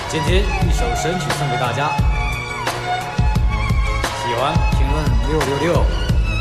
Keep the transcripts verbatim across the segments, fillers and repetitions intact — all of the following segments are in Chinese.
今天一首神曲送给大家，喜欢评论六六六。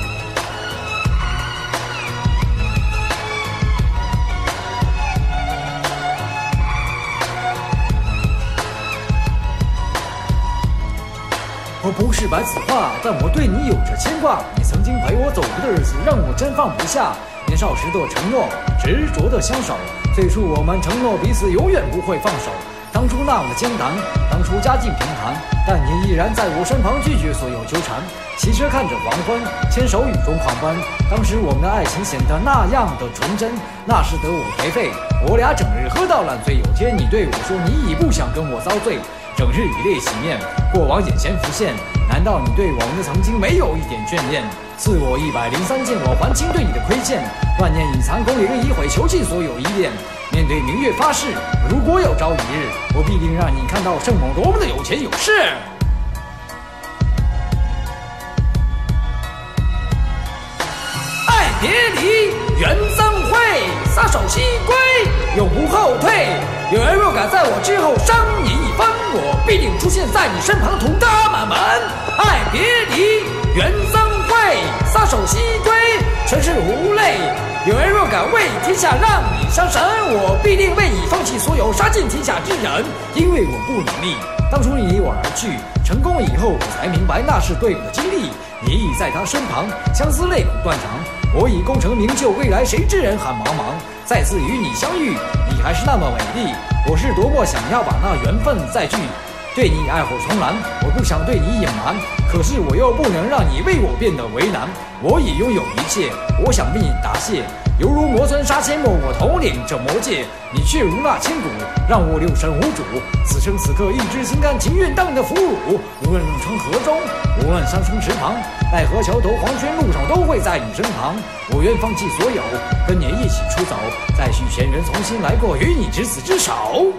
我不是白子画，但我对你有着牵挂。你曾经陪我走过的日子，让我真放不下。年少时的承诺，执着的相守。最初我们承诺彼此永远不会放手。当初那么艰难，当初家境贫寒，但你依然在我身旁，拒绝所有纠缠。骑车看着黄昏，牵手雨中狂奔。当时我们的爱情显得那样的纯真，那时的我颓废，我俩整日喝到烂醉。有天你对我说，你已不想跟我遭罪。整日以泪洗面，过往眼前浮现。难道你对我们的曾经没有一点眷恋？赐我一百零三件，我还清对你的亏欠。万念隐藏，功零一悔，囚禁所有依恋。面对明月发誓，如果有朝一日，我必定让你看到圣母多么的有钱有势。爱别离，缘增会，撒手西归，永不后退。有人若敢在我之后伤你一分，我必定出现在你身旁，屠他满门。爱别离，缘增会，撒手西归，尘世无泪。有人若敢为天下让你伤神，我必定为你放弃所有，杀尽天下之人。因为我不努力，当初你离我而去，成功以后我才明白那是对我的经历。你已在他身旁，相思泪骨断肠。我已功成名就，未来谁知人海茫茫。再次与你相遇，你还是那么美丽。我是多么想要把那缘分再聚，对你爱火重燃。我不想对你隐瞒，可是我又不能让你为我变得为难。我已拥有一切，我想为你答谢，犹如磨钻杀阡陌，我统领着魔界，你却如那千古，让我六神无主。此生此刻，一直心甘情愿当你的俘虏。无论入城河中，无论山峰池旁，奈何桥头黄泉路上，都会在你身旁。我愿放弃所有，跟你一起出走，再续前缘，重新来过，与你执子之手。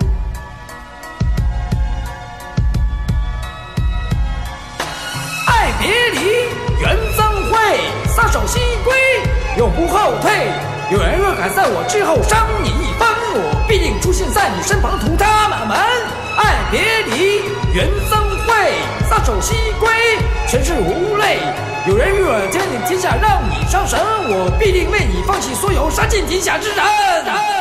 爱别离，缘增会，撒手西归，永不后退。有人若敢在我之后伤你一分，我必定出现在你身旁，屠他满门。爱别离，缘增会，撒手西归，尘世无泪。有人若天顶天下让你伤神，我必定为你放弃所有，杀尽天下之人。